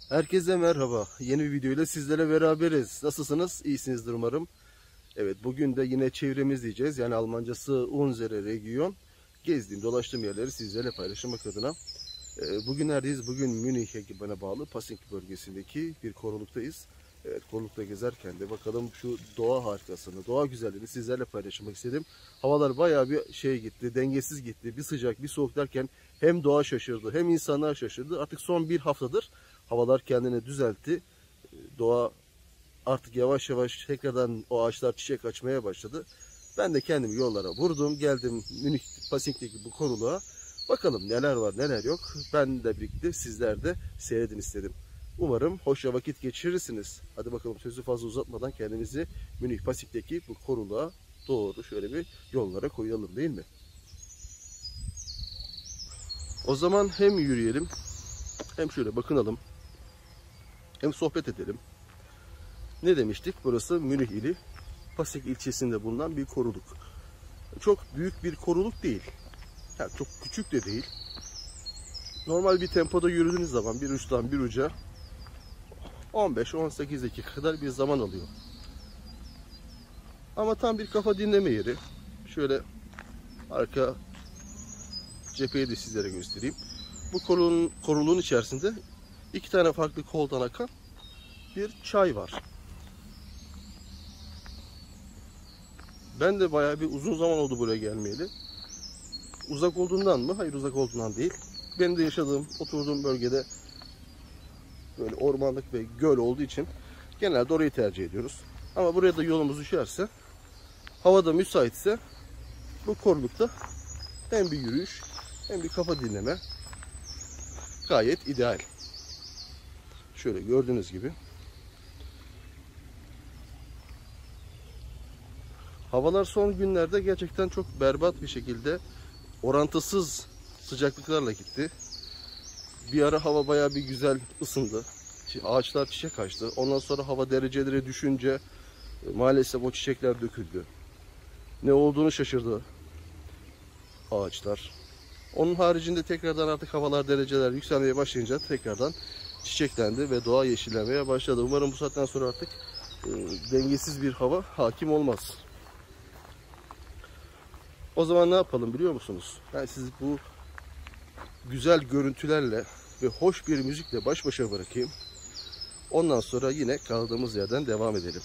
Herkese merhaba. Yeni bir videoyla sizlere beraberiz. Nasılsınız? İyisinizdir umarım. Evet, bugün de yine çevremiz diyeceğiz. Yani Almancası Unsere Region. Gezdiğim, dolaştığım yerleri sizlerle paylaşmak adına. Bugün neredeyiz? Bugün Münih'e bana bağlı Pasing bölgesindeki bir koruluktayız. Evet, korulukta gezerken de bakalım şu doğa harikasını, doğa güzelliğini sizlerle paylaşmak istedim. Havalar bayağı bir gitti, dengesiz gitti. Bir sıcak, bir soğuk derken hem doğa şaşırdı, hem insanlar şaşırdı. Artık son bir haftadır havalar kendini düzeltti. Doğa artık yavaş yavaş tekrardan o ağaçlar çiçek açmaya başladı. Ben de kendimi yollara vurdum. Geldim Münih Pasing'deki bu koruluğa. Bakalım neler var neler yok. Ben de birlikte sizler de seyredin istedim. Umarım hoşça vakit geçirirsiniz. Hadi bakalım sözü fazla uzatmadan kendimizi Münih Pasing'deki bu koruluğa doğru şöyle bir yollara koyalım değil mi? O zaman hem yürüyelim hem şöyle bakınalım hem sohbet edelim. Ne demiştik? Burası Münih ili Pasing ilçesinde bulunan bir koruluk. Çok büyük bir koruluk değil. Yani çok küçük de değil. Normal bir tempoda yürüdüğünüz zaman bir uçtan bir uca 15-18 dakika kadar bir zaman alıyor. Ama tam bir kafa dinleme yeri. Şöyle arka cepheyi de sizlere göstereyim. Bu koruluğun içerisinde iki tane farklı koldan akan bir çay var. Ben de bayağı bir uzun zaman oldu buraya gelmeyeli. Uzak olduğundan mı? Hayır, uzak olduğundan değil. Benim de yaşadığım, oturduğum bölgede böyle ormanlık ve göl olduğu için genelde orayı tercih ediyoruz. Ama buraya da yolumuz düşerse, havada müsaitse bu korulukta hem bir yürüyüş hem bir kafa dinleme gayet ideal. Şöyle gördüğünüz gibi. Havalar son günlerde gerçekten çok berbat bir şekilde orantısız sıcaklıklarla gitti. Bir ara hava bayağı bir güzel ısındı. Ağaçlar çiçek açtı. Ondan sonra hava dereceleri düşünce maalesef o çiçekler döküldü. Ne olduğunu şaşırdı ağaçlar. Onun haricinde tekrardan artık havalar dereceler yükselmeye başlayınca tekrardan çiçeklendi ve doğa yeşillenmeye başladı. Umarım bu saatten sonra artık dengesiz bir hava hakim olmaz. O zaman ne yapalım biliyor musunuz? Ben sizi bu güzel görüntülerle ve hoş bir müzikle baş başa bırakayım. Ondan sonra yine kaldığımız yerden devam edelim.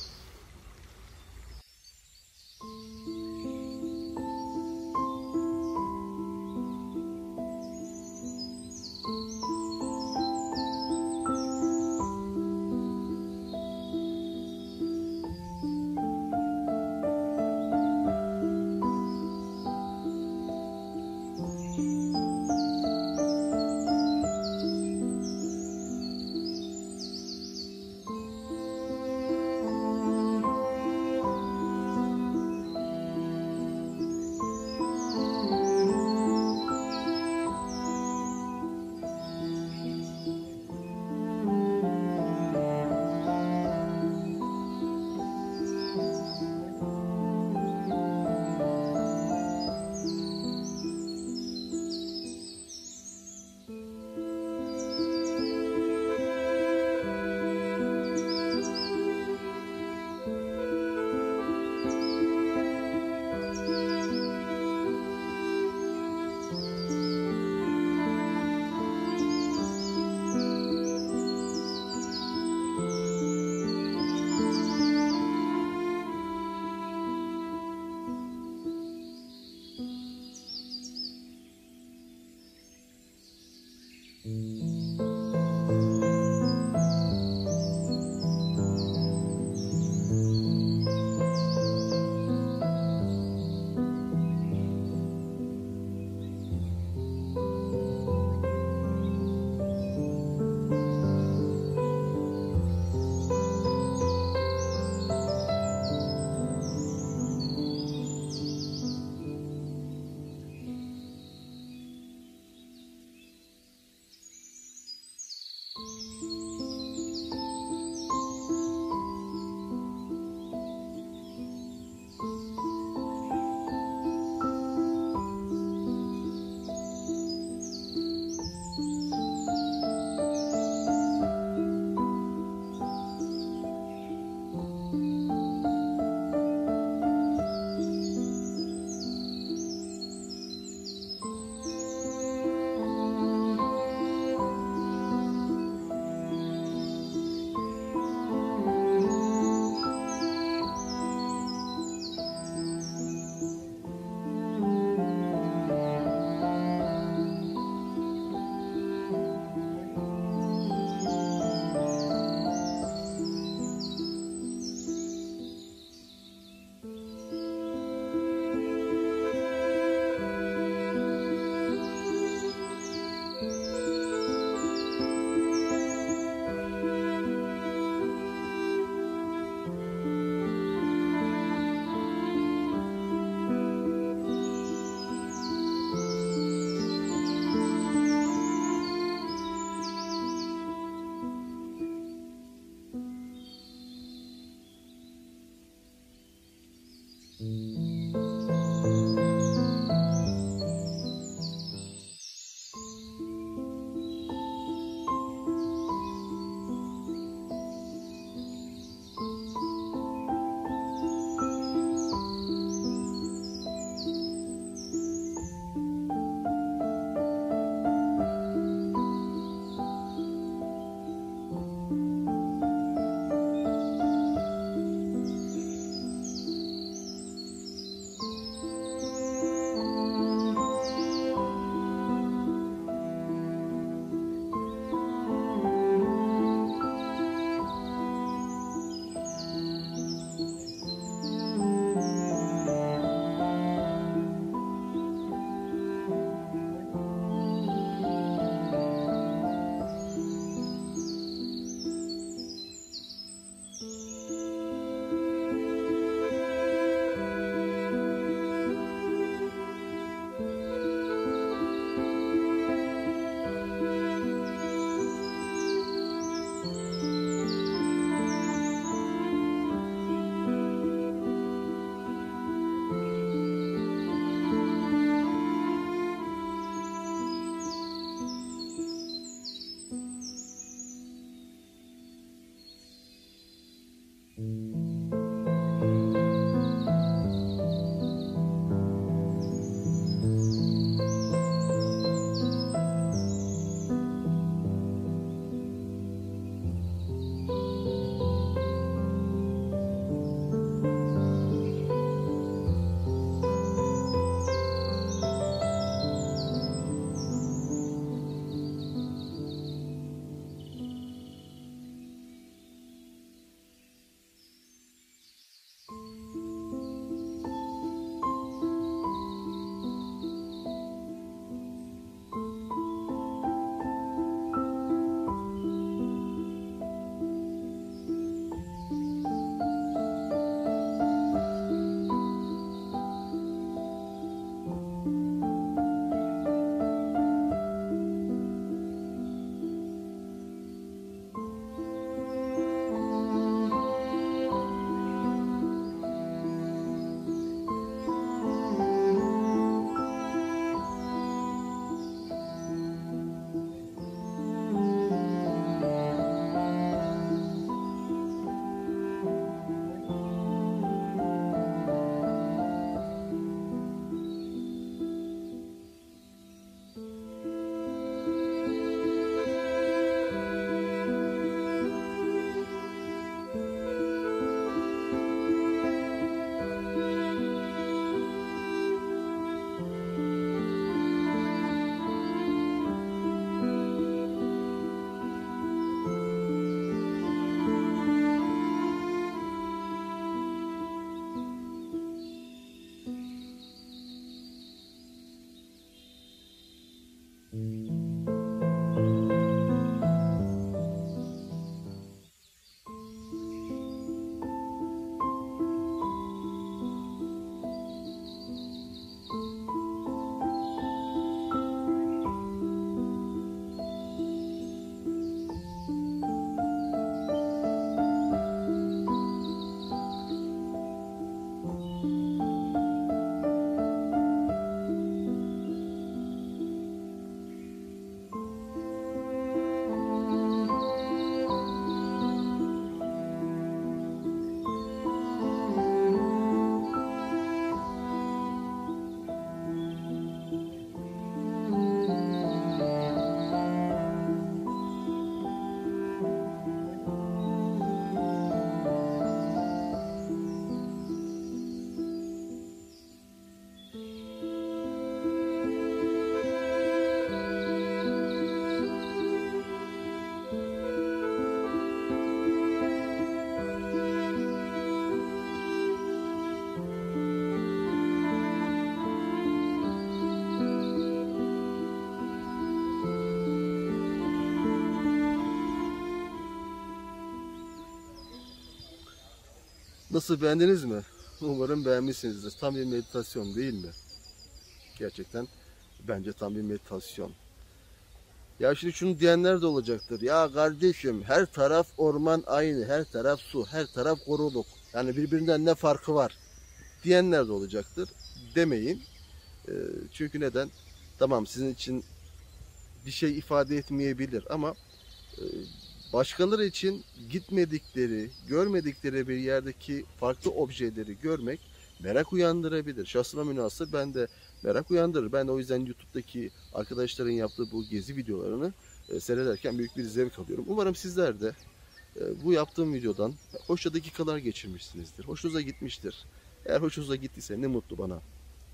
Nasıl, beğendiniz mi? Umarım beğenmişsinizdir. Tam bir meditasyon değil mi? Gerçekten bence tam bir meditasyon. Ya şimdi şunu diyenler de olacaktır. Ya kardeşim, her taraf orman aynı, her taraf su, her taraf koruluk. Yani birbirinden ne farkı var diyenler de olacaktır. Demeyin. Çünkü neden? Tamam, sizin için bir şey ifade etmeyebilir ama e, başkaları için gitmedikleri, görmedikleri bir yerdeki farklı objeleri görmek merak uyandırabilir. Şahsıma münhasır ben de merak uyandırır. Ben de o yüzden YouTube'daki arkadaşların yaptığı bu gezi videolarını seyrederken büyük bir zevk alıyorum. Umarım sizler de bu yaptığım videodan hoşça dakikalar geçirmişsinizdir. Hoşunuza gitmiştir. Eğer hoşunuza gittiyse ne mutlu bana.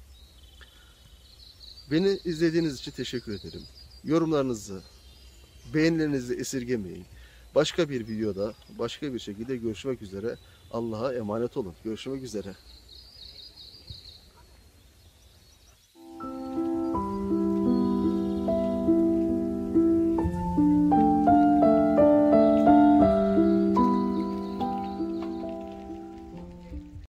Beni izlediğiniz için teşekkür ederim. Yorumlarınızı, beğenilerinizi esirgemeyin. Başka bir videoda, başka bir şekilde görüşmek üzere. Allah'a emanet olun. Görüşmek üzere.